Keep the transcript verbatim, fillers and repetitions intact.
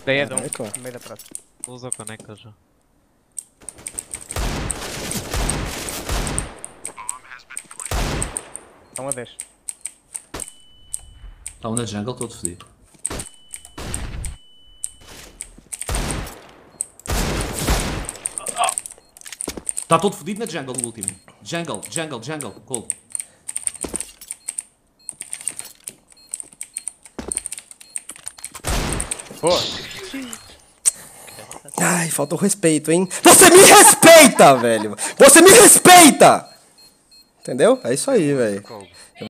Daí é de um, Caraca. no meio da praça. Usa a caneca já. Estão a dez. Está um na jungle todo fodido. Está todo fodido na jungle no último. Jungle, jungle, jungle, cold. Boa! Ai, falta o respeito, hein? Você me respeita, velho! Você me respeita! Entendeu? É isso aí, velho. Cold.